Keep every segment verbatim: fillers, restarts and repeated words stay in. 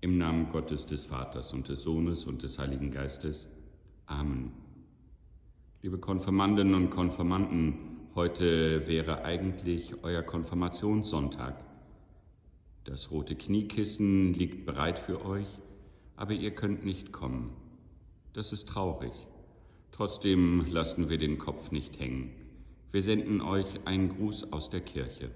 Im Namen Gottes, des Vaters und des Sohnes und des Heiligen Geistes. Amen. Liebe Konfirmandinnen und Konfirmanden, heute wäre eigentlich euer Konfirmationssonntag. Das rote Kniekissen liegt bereit für euch, aber ihr könnt nicht kommen. Das ist traurig. Trotzdem lassen wir den Kopf nicht hängen. Wir senden euch einen Gruß aus der Kirche.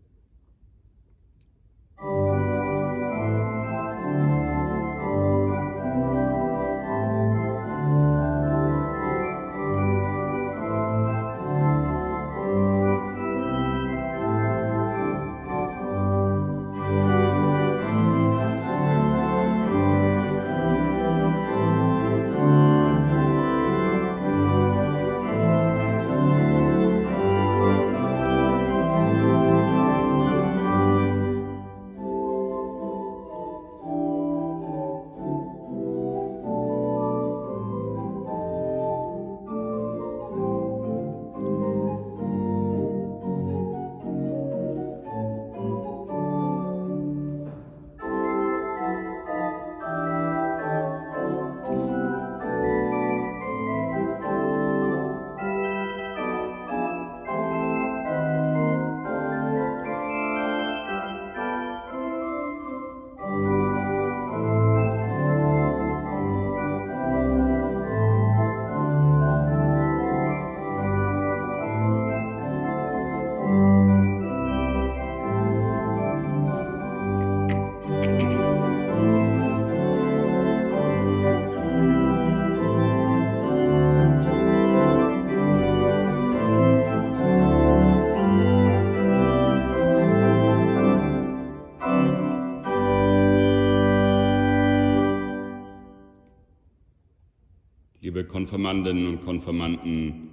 Liebe Konfirmandinnen und Konfirmanden,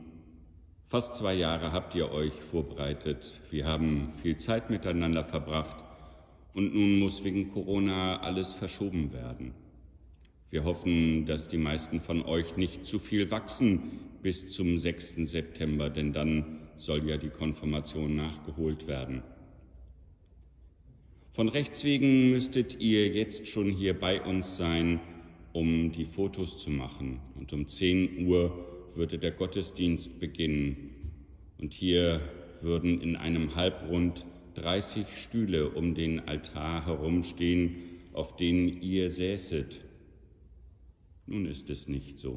fast zwei Jahre habt ihr euch vorbereitet. Wir haben viel Zeit miteinander verbracht und nun muss wegen Corona alles verschoben werden. Wir hoffen, dass die meisten von euch nicht zu viel wachsen bis zum sechsten September, denn dann soll ja die Konfirmation nachgeholt werden. Von Rechts wegen müsstet ihr jetzt schon hier bei uns sein, um die Fotos zu machen. Und um zehn Uhr würde der Gottesdienst beginnen. Und hier würden in einem Halbrund dreißig Stühle um den Altar herumstehen, auf denen ihr säßet. Nun ist es nicht so.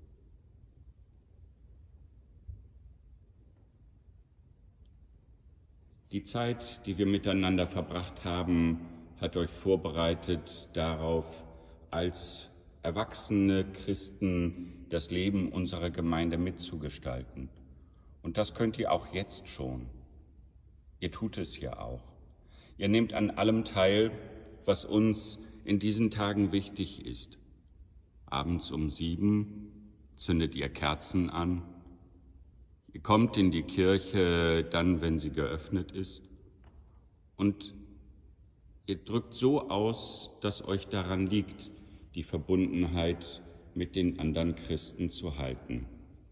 Die Zeit, die wir miteinander verbracht haben, hat euch vorbereitet darauf, als erwachsene Christen das Leben unserer Gemeinde mitzugestalten. Und das könnt ihr auch jetzt schon. Ihr tut es ja auch. Ihr nehmt an allem teil, was uns in diesen Tagen wichtig ist. Abends um sieben zündet ihr Kerzen an. Ihr kommt in die Kirche dann, wenn sie geöffnet ist. Und ihr drückt so aus, dass euch daran liegt, die Verbundenheit mit den anderen Christen zu halten.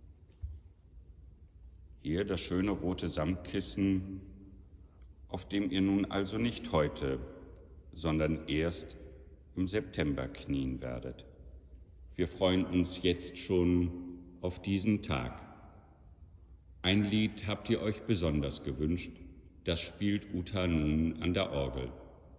Hier das schöne rote Samtkissen, auf dem ihr nun also nicht heute, sondern erst im September knien werdet. Wir freuen uns jetzt schon auf diesen Tag. Ein Lied habt ihr euch besonders gewünscht, das spielt Uta nun an der Orgel.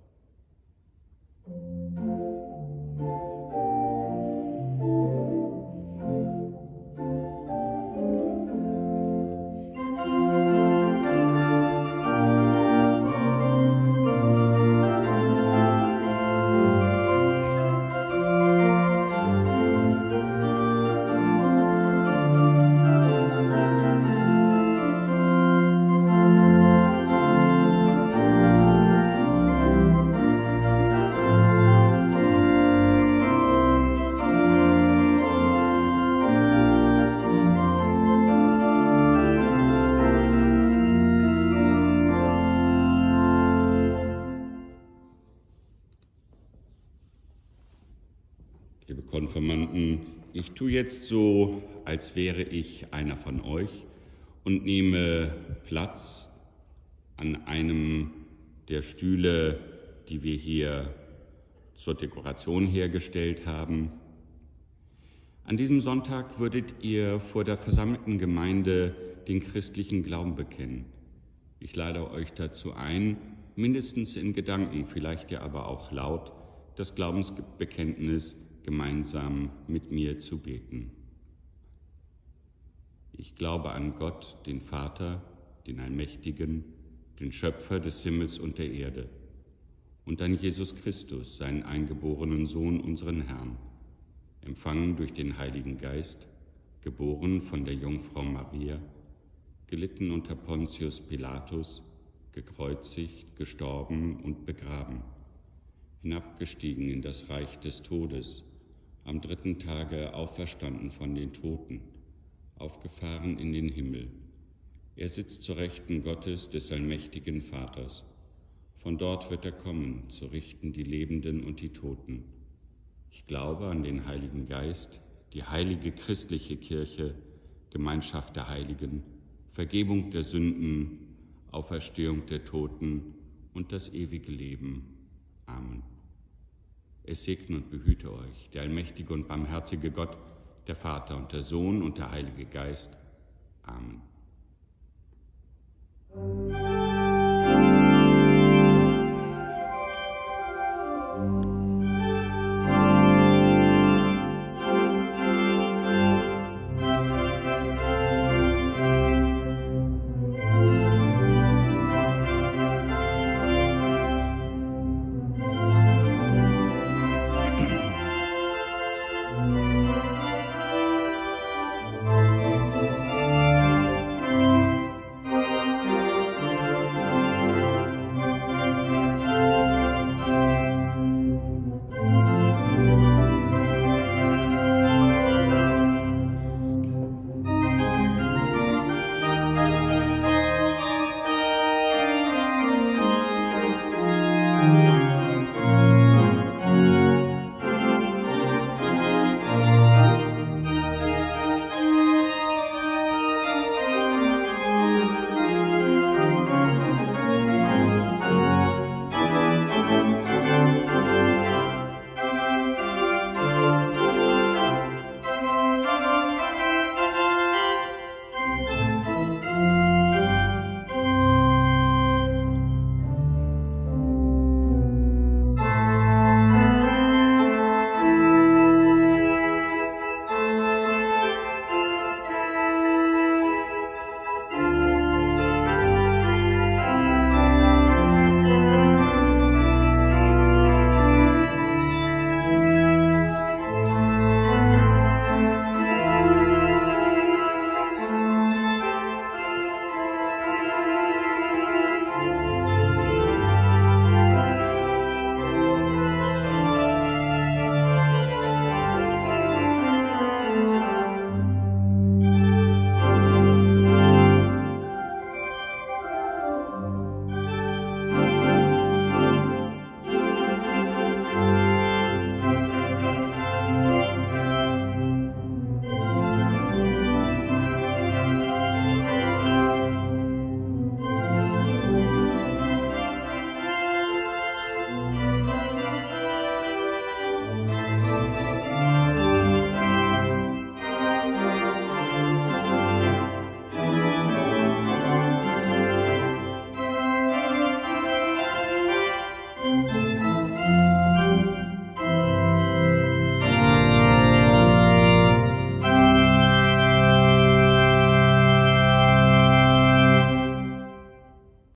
Liebe Konfirmanden, ich tue jetzt so, als wäre ich einer von euch und nehme Platz an einem der Stühle, die wir hier zur Dekoration hergestellt haben. An diesem Sonntag würdet ihr vor der versammelten Gemeinde den christlichen Glauben bekennen. Ich lade euch dazu ein, mindestens in Gedanken, vielleicht ja aber auch laut, das Glaubensbekenntnis gemeinsam mit mir zu beten. Ich glaube an Gott, den Vater, den Allmächtigen, den Schöpfer des Himmels und der Erde, und an Jesus Christus, seinen eingeborenen Sohn, unseren Herrn, empfangen durch den Heiligen Geist, geboren von der Jungfrau Maria, gelitten unter Pontius Pilatus, gekreuzigt, gestorben und begraben, hinabgestiegen in das Reich des Todes, am dritten Tage auferstanden von den Toten, aufgefahren in den Himmel. Er sitzt zur Rechten Gottes, des allmächtigen Vaters. Von dort wird er kommen, zu richten die Lebenden und die Toten. Ich glaube an den Heiligen Geist, die heilige christliche Kirche, Gemeinschaft der Heiligen, Vergebung der Sünden, Auferstehung der Toten und das ewige Leben. Amen. Es segne und behüte euch der allmächtige und barmherzige Gott, der Vater und der Sohn und der Heilige Geist. Amen.